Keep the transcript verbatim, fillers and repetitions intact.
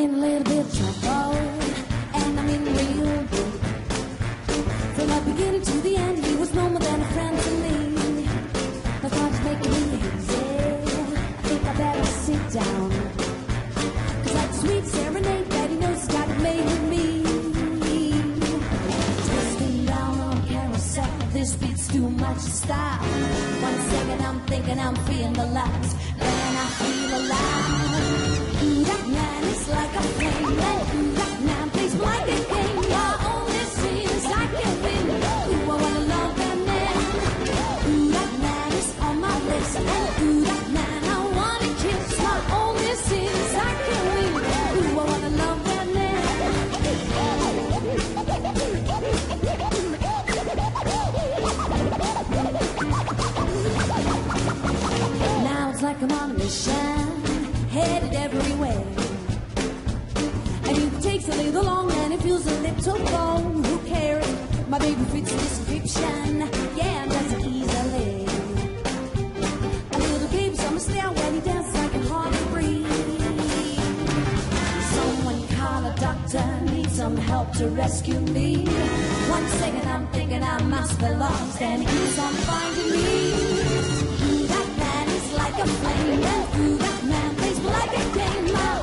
in a little bit of trouble, and I'm in real deep. From the beginning to the end, he was no more than a friend to me. The thought is making me hazy. I think I better sit down, 'cause like a sweet serenade that he knows he's got it made with me. Twisting down on a carousel, this beat's too much to stop. One second I'm thinking I'm feeling the lights, then I feel alive. Ooh, that man is like a flame, ooh, that man plays like a game. My only sin is I can win. Ooh, I wanna love that man. Ooh, that man is on my list. Ooh, that man I wanna kiss. My only sin is I can win. Ooh, I wanna love that man. Now it's like I'm on a mission, headed everywhere. And it takes a little long and it feels a little cold. Who cares? My baby fits the description. Yeah, and does it easily. A little baby's on the stair when he dances, I can hardly breathe. Someone call a doctor, need some help to rescue me. One second I'm thinking I must be lost, and he keeps on finding me. Ooh, that man is like a flame, ooh, that man plays like a game. My